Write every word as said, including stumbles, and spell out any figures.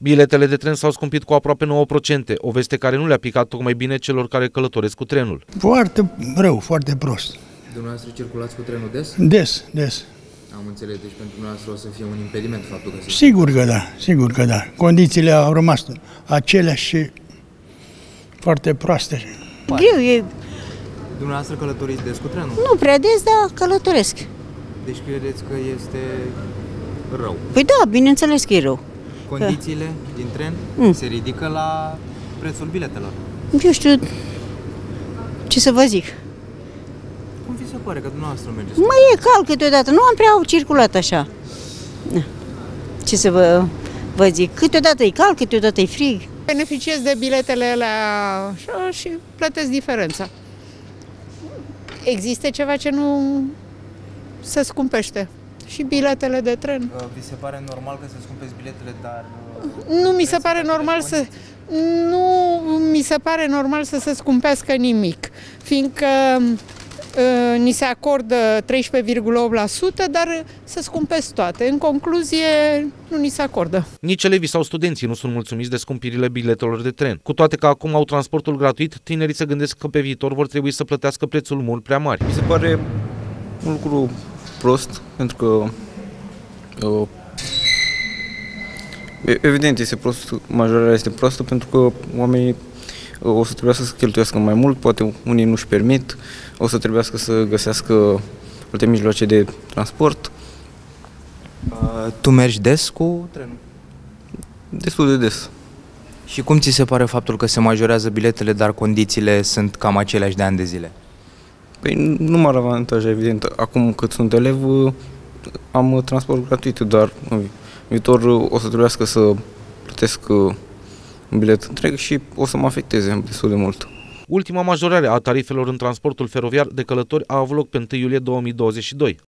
Biletele de tren s-au scumpit cu aproape nouă la sută, o veste care nu le-a picat tocmai bine celor care călătoresc cu trenul. Foarte rău, foarte prost. Dumneavoastră circulați cu trenul des? Des, des. Am înțeles, deci pentru dumneavoastră o să fie un impediment faptul că se... Sigur că da, sigur că da. Condițiile au rămas aceleași și foarte proaste. Greu e. Dumneavoastră călătoriți des cu trenul? Nu prea des, dar călătoresc. Deci credeți că este rău? Păi da, bineînțeles că e rău. Condițiile din tren Mm. se ridică la prețul biletelor. Eu știu ce să vă zic. Cum vi se pare că dumneavoastră mergeți? Mai e cald câteodată, nu am prea circulat așa. Ce să vă, vă zic, câteodată e cald, câteodată e frig. Beneficiez de biletele alea așa, și plătesc diferența. Există ceva ce nu se scumpește. Și biletele de tren. Vi se pare normal că se scumpesc biletele, dar... Nu mi se pare normal să nu mi se pare normal să se scumpească nimic, fiindcă uh, ni se acordă treisprezece virgulă opt la sută, dar se scumpesc toate. În concluzie, nu ni se acordă. Nici elevii sau studenții nu sunt mulțumiți de scumpirile biletelor de tren. Cu toate că acum au transportul gratuit, tinerii se gândesc că pe viitor vor trebui să plătească prețul mult prea mari. Mi se pare un lucru prost, pentru că uh, evident este prost, majorarea este proastă, pentru că oamenii uh, o să trebuiască să cheltuiască mai mult, poate unii nu-și permit, o să trebuiască să găsească alte mijloace de transport. Uh, tu mergi des cu trenul? Destul de des. Și cum ți se pare faptul că se majorează biletele, dar condițiile sunt cam aceleași de ani de zile? Păi nu m-ar avantaja, evident. Acum cât sunt elev, am transport gratuit, dar în viitor o să trebuiască să plătesc un bilet întreg și o să mă afecteze destul de mult. Ultima majorare a tarifelor în transportul feroviar de călători a avut loc pe întâi iulie două mii douăzeci și doi.